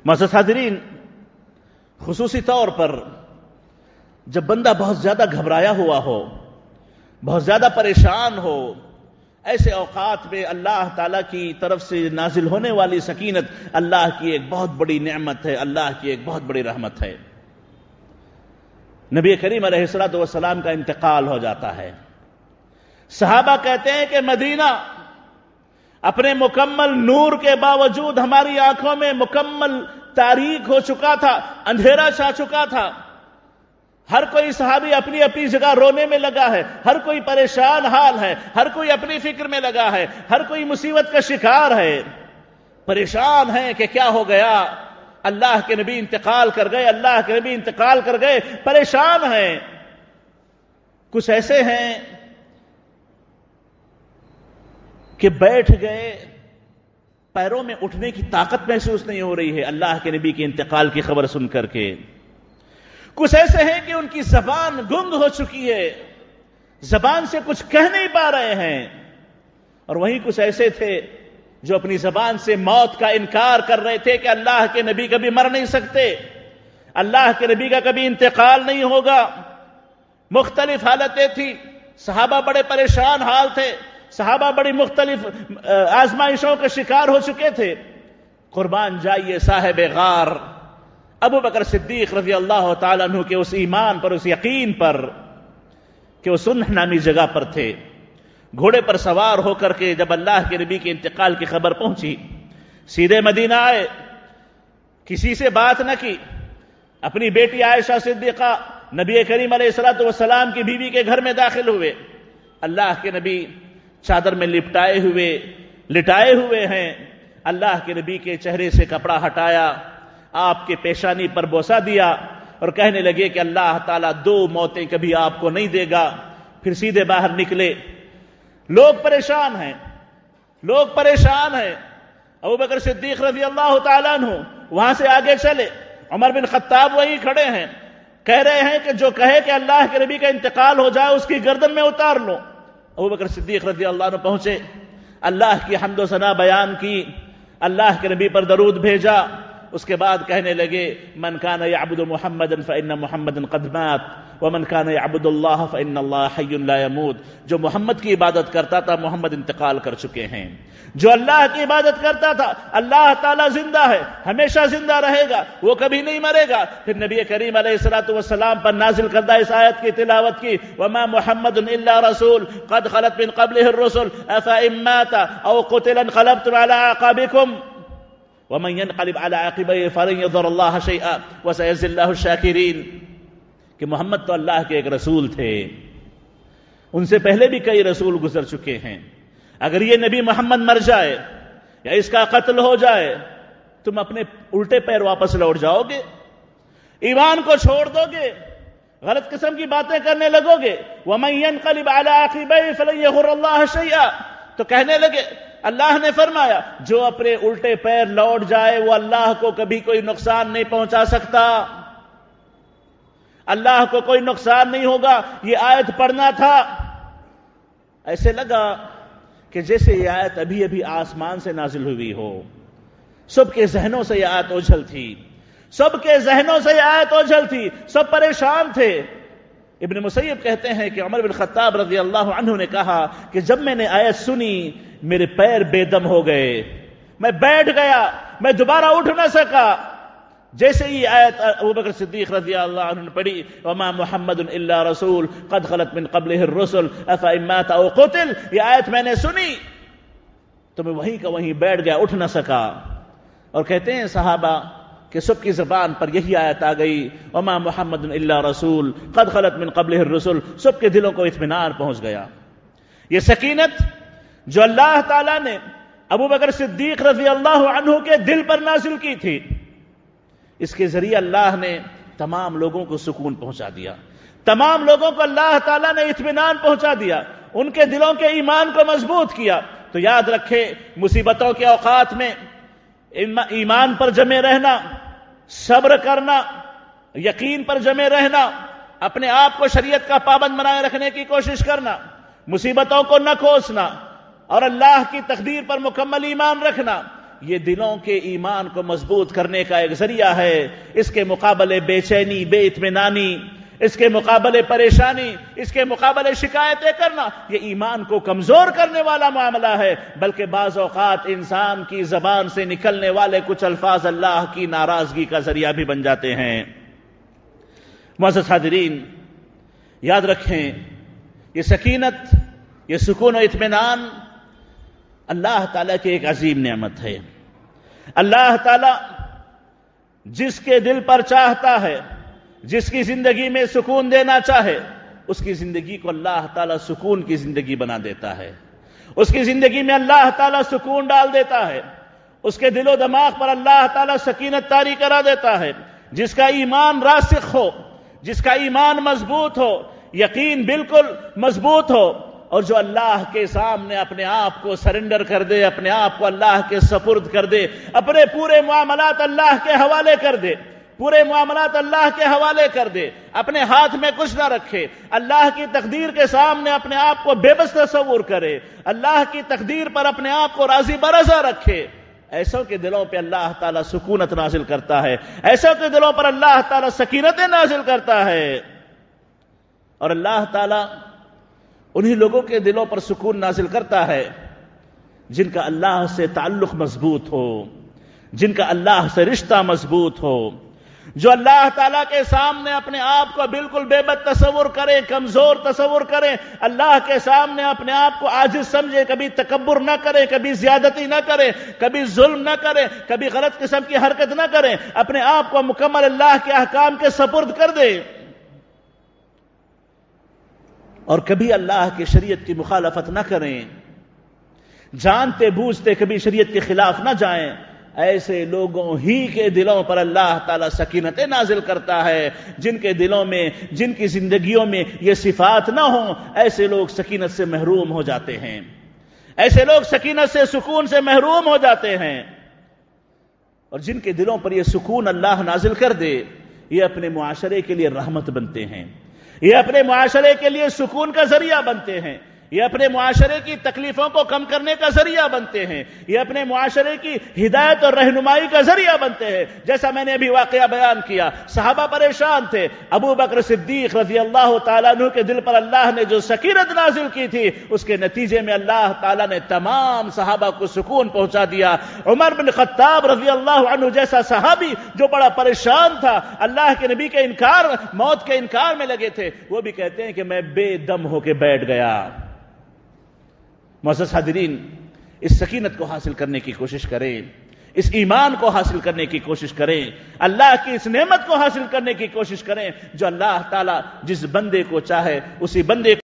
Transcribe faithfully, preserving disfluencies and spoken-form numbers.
معزز حاضرین، خصوصی طور پر جب بندہ بہت زیادہ گھبرایا ہوا ہو، بہت زیادہ پریشان ہو، ایسے اوقات میں اللہ تعالیٰ کی طرف سے نازل ہونے والی سکینت اللہ کی ایک بہت بڑی نعمت ہے، اللہ کی ایک بہت بڑی رحمت ہے۔ نبی کریم علیہ الصلوۃ والسلام کا انتقال ہو جاتا ہے۔ صحابہ کہتے ہیں کہ مدینہ اپنے مکمل نور کے باوجود ہماری آنکھوں میں مکمل تاریک ہو چکا تھا، اندھیرا چھا چکا تھا۔ ہر کوئی صحابی اپنی اپنی جگہ رونے میں لگا ہے، ہر کوئی پریشان حال ہے، ہر کوئی اپنی فکر میں لگا ہے، ہر کوئی مصیبت کا شکار ہے، پریشان ہے کہ کیا ہو گیا، اللہ کے نبی انتقال کر گئے، اللہ کے نبی انتقال کر گئے، پریشان ہیں۔ کچھ ایسے ہیں کہ بیٹھ گئے، پیروں میں اٹھنے کی طاقت محسوس نہیں ہو رہی ہے اللہ کے نبی کے انتقال کی خبر سن کر کے۔ کچھ ایسے ہیں کہ ان کی زبان گنگ ہو چکی ہے، زبان سے کچھ کہہ نہیں پا رہے ہیں، اور وہیں کچھ ایسے تھے جو اپنی زبان سے موت کا انکار کر رہے تھے کہ اللہ کے نبی کبھی مر نہیں سکتے، اللہ کے نبی کا کبھی انتقال نہیں ہوگا۔ مختلف حالتیں تھیں، صحابہ بڑے پریشان حال تھے، صحابہ بڑی مختلف آزمائشوں کا شکار ہو چکے تھے۔ قربان جائیے صاحب غار ابو بکر صدیق رضی اللہ تعالیٰ عنہ کے اس ایمان پر، اس یقین پر کہ وہ سنح نامی جگہ پر تھے، گھوڑے پر سوار ہو کر کے جب اللہ کے نبی کے انتقال کی خبر پہنچی، سیدھے مدینہ آئے، کسی سے بات نہ کی، اپنی بیٹی عائشہ صدیقہ نبی کریم علیہ الصلوۃ والسلام کی بیوی کے گھر میں داخل ہوئے۔ اللہ کے نبی چادر میں لپٹائے ہوئے لٹائے ہوئے ہیں، اللہ کے نبی کے چہرے سے کپڑا ہٹایا، آپ کے پیشانی پر بوسہ دیا اور کہنے لگے کہ اللہ تعالیٰ دو موتیں کبھی آپ کو نہیں دے گا۔ پھر سیدھے باہر نکلے۔ لوگ پریشان ہیں، لوگ پریشان ہیں۔ ابو بکر صدیق رضی اللہ تعالیٰ عنہ وہاں سے آگے چلے، عمر بن خطاب وہیں کھڑے ہیں، کہہ رہے ہیں کہ جو کہے کہ اللہ کے نبی کا انتقال ہو جائے اس کی گردن میں اتار لو۔ ابو بکر صدیق رضی اللہ عنہ پہنچے، اللہ کی حمد و ثنا بیان کی، اللہ کے نبی پر درود بھیجا، اس کے بعد کہنے لگے من کان یعبد محمدا فإن محمدا قد مات ومن کان یعبد اللہ فإن اللہ حی لا يموت۔ جو محمد کی عبادت کرتا تھا محمد انتقال کر چکے ہیں، جو اللہ کی عبادت کرتا تھا اللہ تعالیٰ زندہ ہے، ہمیشہ زندہ رہے گا، وہ کبھی نہیں مرے گا۔ پھر نبی کریم علیہ الصلوۃ والسلام پر نازل کردہ اس آیت کی تلاوت کی، وما محمد الا رسول قد خلت من قبله الرسل افإن مات او قتل انقلبتم على اعقابكم ومن ينقلب على عقبيه فلن يضر الله شيئا وسيجزي الله الشاكرين۔ کہ محمد تو اللہ کے ایک رسول تھے، ان سے پہلے بھی کئی رسول گزر چکے ہیں، اگر یہ نبی محمد مر جائے یا اس کا قتل ہو جائے تم اپنے الٹے پیر واپس لوٹ جاؤ گے، ایمان کو چھوڑ دو گے، غلط قسم کی باتیں کرنے لگو گے۔ ومن ينقلب على عقبيه فلن يضر الله شيئا۔ تو کہنے لگے اللہ نے فرمایا جو اپنے الٹے پیر لوٹ جائے وہ اللہ کو کبھی کوئی نقصان نہیں پہنچا سکتا، اللہ کو کوئی نقصان نہیں ہوگا۔ یہ آیت پڑھنا تھا، ایسے لگا کہ جیسے یہ آیت ابھی ابھی آسمان سے نازل ہوئی ہو۔ سب کے ذہنوں سے یہ آیت اوجھل تھی، سب کے ذہنوں سے یہ آیت اوجھل تھی، سب پریشان تھے۔ ابن مسیب کہتے ہیں کہ عمر بن خطاب رضی اللہ عنہ نے کہا کہ جب میں نے آیت سنی میرے پیر بے دم ہو گئے، میں بیٹھ گیا، میں دوبارہ اٹھ نہ سکا۔ جیسے ہی آیت ابو بکر صدیق رضی اللہ عنہ نے پڑھی وما محمد الا رسول قد خلت من قبله الرسل افإن مات او قتل، یہ آیت میں نے سنی تو میں وہیں کا وہیں بیٹھ گیا، اٹھ نہ سکا۔ اور کہتے ہیں صحابہ کہ سب کی زبان پر یہی آیت آ گئی وما محمد الا رسول قد خلت من قبله الرسل، سب کے دلوں کو اطمینان پہنچ گیا۔ یہ سکینت جو اللہ تعالیٰ نے ابو بکر صدیق رضی اللہ عنہ کے دل پر نازل کی تھی، اس کے ذریعے اللہ نے تمام لوگوں کو سکون پہنچا دیا، تمام لوگوں کو اللہ تعالیٰ نے اطمینان پہنچا دیا، ان کے دلوں کے ایمان کو مضبوط کیا۔ تو یاد رکھے مصیبتوں کے اوقات میں ایمان پر جمے رہنا، صبر کرنا، یقین پر جمے رہنا، اپنے آپ کو شریعت کا پابند بنائے رکھنے کی کوشش کرنا، مصیبتوں کو نہ کوسنا اور اللہ کی تقدیر پر مکمل ایمان رکھنا، یہ دلوں کے ایمان کو مضبوط کرنے کا ایک ذریعہ ہے۔ اس کے مقابلے بے چینی، بے اطمینانی، اس کے مقابلے پریشانی، اس کے مقابلے شکایتیں کرنا، یہ ایمان کو کمزور کرنے والا معاملہ ہے، بلکہ بعض اوقات انسان کی زبان سے نکلنے والے کچھ الفاظ اللہ کی ناراضگی کا ذریعہ بھی بن جاتے ہیں۔ معزز حاضرین، یاد رکھیں یہ سکینت، یہ سکون و اطمینان اللہ تعالیٰ کی ایک عظیم نعمت ہے۔ اللہ تعالیٰ جس کے دل پر چاہتا ہے، جس کی زندگی میں سکون دینا چاہے، اس کی زندگی کو اللہ تعالیٰ سکون کی زندگی بنا دیتا ہے، اس کی زندگی میں اللہ تعالیٰ سکون ڈال دیتا ہے، اس کے دل و دماغ پر اللہ تعالیٰ سکینت طاری کرا دیتا ہے۔ جس کا ایمان راسخ ہو، جس کا ایمان مضبوط ہو، یقین بالکل مضبوط ہو، اور جو اللہ کے سامنے اپنے آپ کو سرنڈر کر دے، اپنے آپ کو اللہ کے سپرد کر دے، اپنے پورے معاملات اللہ کے حوالے کر دے، پورے معاملات اللہ کے حوالے کر دے، اپنے ہاتھ میں کچھ نہ رکھے، اللہ کی تقدیر کے سامنے اپنے آپ کو بے بس تصور کرے، اللہ کی تقدیر پر اپنے آپ کو راضی برضا رکھے، ایسوں کے دلوں پہ اللہ تعالیٰ سکونت نازل کرتا ہے، ایسوں کے دلوں پر اللہ تعالیٰ سکینتیں نازل کرتا ہے۔ اور اللہ تعالیٰ انہی لوگوں کے دلوں پر سکون نازل کرتا ہے جن کا اللہ سے تعلق مضبوط ہو، جن کا اللہ سے رشتہ مضبوط ہو، جو اللہ تعالیٰ کے سامنے اپنے آپ کو بالکل بے بس تصور کرے، کمزور تصور کرے، اللہ کے سامنے اپنے آپ کو عاجز سمجھے، کبھی تکبر نہ کرے، کبھی زیادتی نہ کرے، کبھی ظلم نہ کرے، کبھی غلط قسم کی حرکت نہ کرے، اپنے آپ کو مکمل اللہ کے احکام کے سپرد کر دے، اور کبھی اللہ کی شریعت کی مخالفت نہ کریں، جانتے بوجھتے کبھی شریعت کے خلاف نہ جائیں، ایسے لوگوں ہی کے دلوں پر اللہ تعالیٰ سکینتیں نازل کرتا ہے۔ جن کے دلوں میں، جن کی زندگیوں میں یہ صفات نہ ہوں، ایسے لوگ سکینت سے محروم ہو جاتے ہیں، ایسے لوگ سکینت سے، سکون سے محروم ہو جاتے ہیں۔ اور جن کے دلوں پر یہ سکون اللہ نازل کر دے، یہ اپنے معاشرے کے لیے رحمت بنتے ہیں، یہ اپنے معاشرے کے لیے سکون کا ذریعہ بنتے ہیں، یہ اپنے معاشرے کی تکلیفوں کو کم کرنے کا ذریعہ بنتے ہیں، یہ اپنے معاشرے کی ہدایت اور رہنمائی کا ذریعہ بنتے ہیں۔ جیسا میں نے ابھی واقعہ بیان کیا، صحابہ پریشان تھے، ابو بکر صدیق رضی اللہ تعالیٰ عنہ کے دل پر اللہ نے جو سکینت نازل کی تھی، اس کے نتیجے میں اللہ تعالیٰ نے تمام صحابہ کو سکون پہنچا دیا۔ عمر بن خطاب رضی اللہ عنہ جیسا صحابی جو بڑا پریشان تھا، اللہ کے نبی کے انکار، موت کے انکار میں لگے تھے، وہ بھی کہتے ہیں کہ میں بے دم ہو کے بیٹھ گیا۔ معزز حاضرین، اس سکینت کو حاصل کرنے کی کوشش کریں، اس ایمان کو حاصل کرنے کی کوشش کریں، اللہ کی اس نعمت کو حاصل کرنے کی کوشش کریں جو اللہ تعالیٰ جس بندے کو چاہے اسی بندے کو